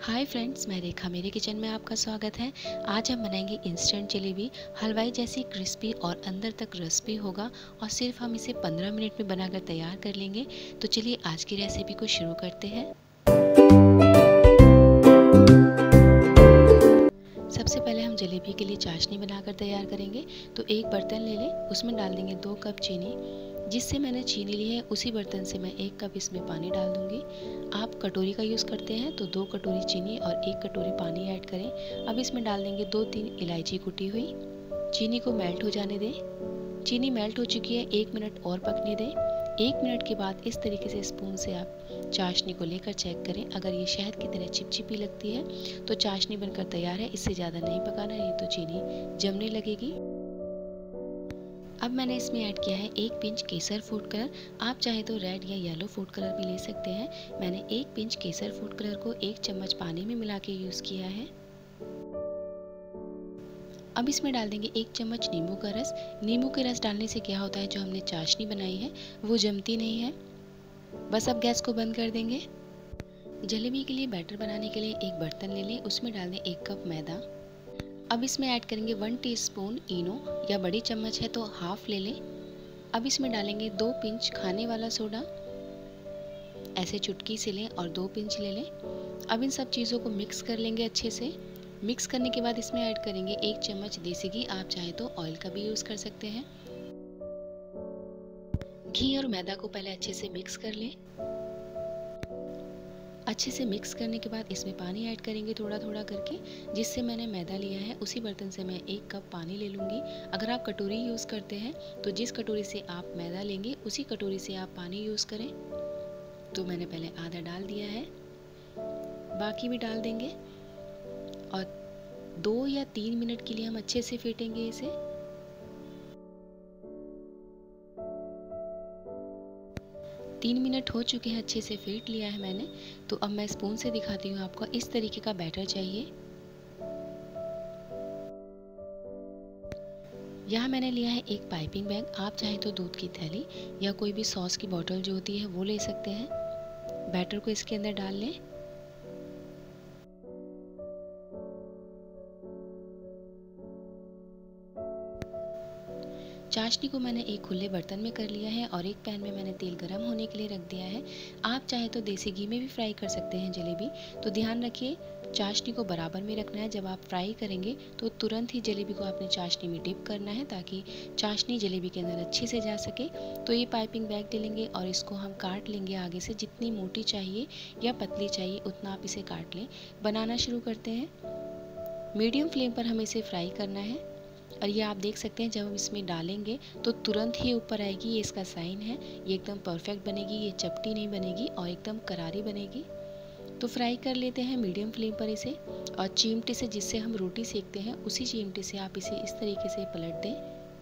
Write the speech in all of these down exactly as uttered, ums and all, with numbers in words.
Hi friends, मैं रेखा मेरे kitchen में आपका स्वागत है। आज हम बनाएंगे इंस्टेंट जलेबी। हलवाई जैसी क्रिस्पी और अंदर तक रस भी होगा और सिर्फ हम इसे पंद्रह मिनट में बनाकर तैयार कर लेंगे। तो चलिए आज की रेसिपी को शुरू करते हैं। सबसे पहले हम जलेबी के लिए चाशनी बनाकर तैयार करेंगे। तो एक बर्तन ले लें, उसमें डाल देंगे दो कप चीनी। जिससे मैंने चीनी ली है उसी बर्तन से मैं एक कप इसमें पानी डाल दूंगी। आप कटोरी का यूज़ करते हैं तो दो कटोरी चीनी और एक कटोरी पानी ऐड करें। अब इसमें डाल देंगे दो तीन इलायची कुटी हुई। चीनी को मेल्ट हो जाने दें। चीनी मेल्ट हो चुकी है, एक मिनट और पकने दें। एक मिनट के बाद इस तरीके से स्पून से आप चाशनी को लेकर चेक करें। अगर ये शहद की तरह चिपचिपी लगती है तो चाशनी बनकर तैयार है। इससे ज़्यादा नहीं पकाना, नहीं तो चीनी जमने लगेगी। अब मैंने इसमें ऐड किया है एक पिंच केसर फूड कलर। आप चाहे तो रेड या येलो फूड कलर भी ले सकते हैं। मैंने एक पिंच केसर फूड कलर को एक चम्मच पानी में मिला के यूज़ किया है। अब इसमें डाल देंगे एक चम्मच नींबू का रस। नींबू के रस डालने से क्या होता है, जो हमने चाशनी बनाई है वो जमती नहीं है। बस अब गैस को बंद कर देंगे। जलेबी के लिए बैटर बनाने के लिए एक बर्तन ले लें, उसमें डाल दें एक कप मैदा। अब इसमें ऐड करेंगे वन टीस्पून इनो, या बड़ी चम्मच है तो हाफ ले लें। अब इसमें डालेंगे दो पिंच खाने वाला सोडा। ऐसे चुटकी से लें और दो पिंच ले लें। अब इन सब चीज़ों को मिक्स कर लेंगे अच्छे से। मिक्स करने के बाद इसमें ऐड करेंगे एक चम्मच देसी घी। आप चाहे तो ऑयल का भी यूज़ कर सकते हैं। घी और मैदा को पहले अच्छे से मिक्स कर लें। अच्छे से मिक्स करने के बाद इसमें पानी ऐड करेंगे थोड़ा थोड़ा करके। जिससे मैंने मैदा लिया है उसी बर्तन से मैं एक कप पानी ले लूँगी। अगर आप कटोरी यूज़ करते हैं तो जिस कटोरी से आप मैदा लेंगे उसी कटोरी से आप पानी यूज़ करें। तो मैंने पहले आधा डाल दिया है, बाकी भी डाल देंगे और दो या तीन मिनट के लिए हम अच्छे से फेंटेंगे इसे। तीन मिनट हो चुके हैं, अच्छे से फेंट लिया है मैंने। तो अब मैं स्पून से दिखाती हूँ आपको। इस तरीके का बैटर चाहिए। यहाँ मैंने लिया है एक पाइपिंग बैग। आप चाहे तो दूध की थैली या कोई भी सॉस की बोतल जो होती है वो ले सकते हैं। बैटर को इसके अंदर डाल लें। चाशनी को मैंने एक खुले बर्तन में कर लिया है और एक पैन में मैंने तेल गरम होने के लिए रख दिया है। आप चाहे तो देसी घी में भी फ्राई कर सकते हैं जलेबी। तो ध्यान रखिए, चाशनी को बराबर में रखना है। जब आप फ्राई करेंगे तो तुरंत ही जलेबी को आपने चाशनी में डिप करना है, ताकि चाशनी जलेबी के अंदर अच्छे से जा सके। तो ये पाइपिंग बैग ले लेंगे और इसको हम काट लेंगे आगे से। जितनी मोटी चाहिए या पतली चाहिए उतना आप इसे काट लें। बनाना शुरू करते हैं। मीडियम फ्लेम पर हमें इसे फ्राई करना है। और ये आप देख सकते हैं, जब हम इसमें डालेंगे तो तुरंत ही ऊपर आएगी। ये इसका साइन है। ये एकदम परफेक्ट बनेगी, ये चपटी नहीं बनेगी और एकदम करारी बनेगी। तो फ्राई कर लेते हैं मीडियम फ्लेम पर इसे। और चिमटे से, जिससे हम रोटी सेकते हैं, उसी चिमटे से आप इसे इस तरीके से पलट दें।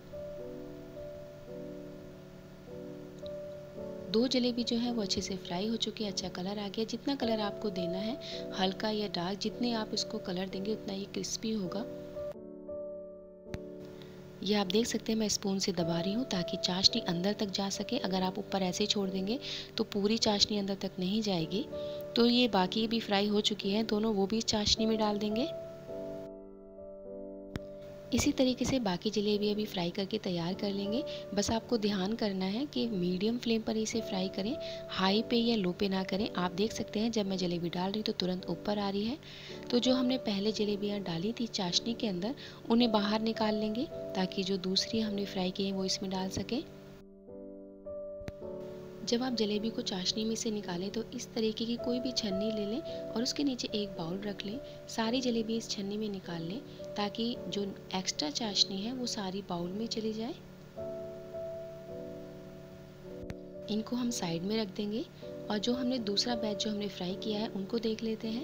दो जलेबी जो है वो अच्छे से फ्राई हो चुकी है। अच्छा कलर आ गया। जितना कलर आपको देना है, हल्का या डार्क, जितने आप इसको कलर देंगे उतना ये क्रिस्पी होगा। ये आप देख सकते हैं, मैं स्पून से दबा रही हूँ ताकि चाशनी अंदर तक जा सके। अगर आप ऊपर ऐसे छोड़ देंगे तो पूरी चाशनी अंदर तक नहीं जाएगी। तो ये बाकी भी फ्राई हो चुकी है दोनों, वो भी चाशनी में डाल देंगे। इसी तरीके से बाकी जलेबी अभी फ्राई करके तैयार कर लेंगे। बस आपको ध्यान करना है कि मीडियम फ्लेम पर इसे फ्राई करें, हाई पे या लो पे ना करें। आप देख सकते हैं, जब मैं जलेबी डाल रही तो तुरंत ऊपर आ रही है। तो जो हमने पहले जलेबियाँ डाली थी चाशनी के अंदर, उन्हें बाहर निकाल लेंगे ताकि जो दूसरी हमने फ्राई की है वो इसमें डाल सकें। जब आप जलेबी को चाशनी में से निकालें तो इस तरीके की कोई भी छन्नी ले लें और उसके नीचे एक बाउल रख लें। सारी जलेबी इस छन्नी में निकाल लें ताकि जो एक्स्ट्रा चाशनी है वो सारी बाउल में चली जाए। इनको हम साइड में रख देंगे और जो हमने दूसरा बैच जो हमने फ्राई किया है उनको देख लेते हैं।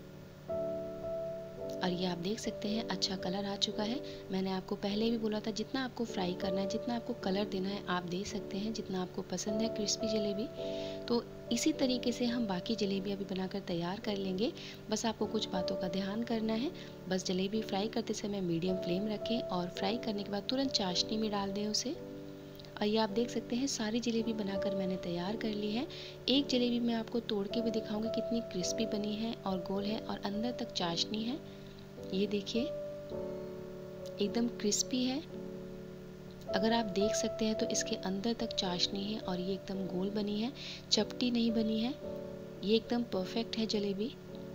और ये आप देख सकते हैं, अच्छा कलर आ चुका है। मैंने आपको पहले भी बोला था, जितना आपको फ्राई करना है, जितना आपको कलर देना है, आप दे सकते हैं जितना आपको पसंद है क्रिस्पी जलेबी। तो इसी तरीके से हम बाकी जलेबी अभी बनाकर तैयार कर लेंगे। बस आपको कुछ बातों का ध्यान करना है। बस जलेबी फ्राई करते समय मीडियम फ्लेम रखें और फ्राई करने के बाद तुरंत चाशनी में डाल दें उसे। और ये आप देख सकते हैं सारी जलेबी बनाकर मैंने तैयार कर ली है। एक जलेबी मैं आपको तोड़ के भी दिखाऊंगी कितनी क्रिस्पी बनी है और गोल है और अंदर तक चाशनी है। ये देखिए एकदम क्रिस्पी है। अगर आप देख सकते हैं तो इसके अंदर तक चाशनी है और ये एकदम गोल बनी है, चपटी नहीं बनी है। ये एकदम परफेक्ट है जलेबी।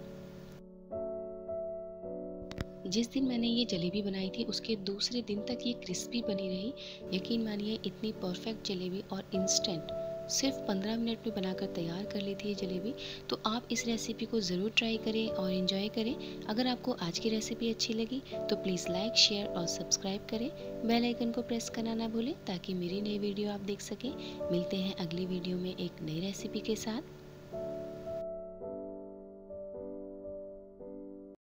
जिस दिन मैंने ये जलेबी बनाई थी उसके दूसरे दिन तक ये क्रिस्पी बनी रही। यकीन मानिए इतनी परफेक्ट जलेबी और इंस्टेंट सिर्फ पंद्रह मिनट में बनाकर तैयार कर ली थी ये जलेबी। तो आप इस रेसिपी को ज़रूर ट्राई करें और इन्जॉय करें। अगर आपको आज की रेसिपी अच्छी लगी तो प्लीज़ लाइक, शेयर और सब्सक्राइब करें। बेल आइकन को प्रेस करना ना भूलें ताकि मेरी नई वीडियो आप देख सकें। मिलते हैं अगली वीडियो में एक नई रेसिपी के साथ।